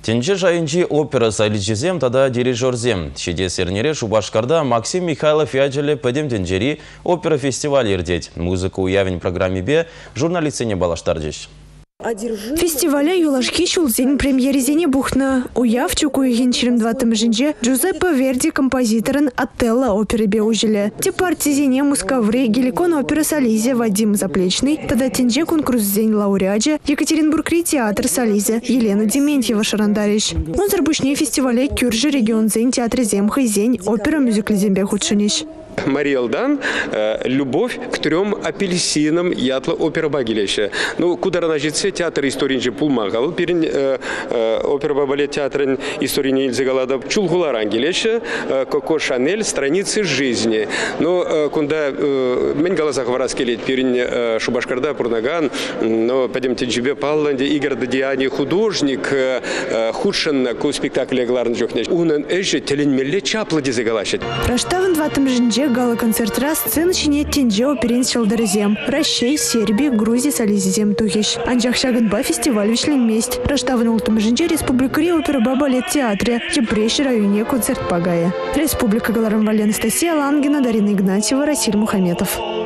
Тенче жайынчи опера соличизем тада дирижерзем. Шеде сернере Шубашкарда Максим Михайлов ячеле пәдем тенчери опера фестиваль ердеть. Музыка уявень программе бе журналистене балаштардеш. Фестиваля юлашки шулзень премьеризене бухна. Уявчу куеген черемдватым жинже Джузеппе Верди композиторын Отелло оперы бе ужеле. Те партизене мускавре геликон опера Солизе Вадим Заплечный, тада тенже конкурсзень лауреаджа Екатеринбургри театр Солизе Елена Дементьева шарандарищ. Он зарбушне фестиваля кюржи регионзень театр земхайзень опера мюзиклизембе худшинищ. Мария Алдан «Любовь к 3 апельсинам» ятла опера багилеща. Ну, куда ранажится театр истории пулмагал, перен опера балет театр истории Ильзегалада чулгуларан гилеща, Коко Шанель «Страницы жизни». Ну, куда мен галазах вараскелет перен Шубашкарда Пурнаган, но пойдемте джибе Палланде Игорь Дадиани художник худшен ку спектакле гларн жохнеш. Унан эже теленмелле чаплади загалащет. Раштаван дватым жинже гала-концертра сцена чинет тенже оперин шалдарзем. Рощей, Сербии, Грузии, Солизизем тухищ. Анжах шагынба фестиваль вишлен месть. Раштаван ултым жинже республикари опера балет театре. Чепрещ районе концерт пагая. Республика Галарам Анастасия Лангина, Дарина Игнатьева, Расиль Мухаметов.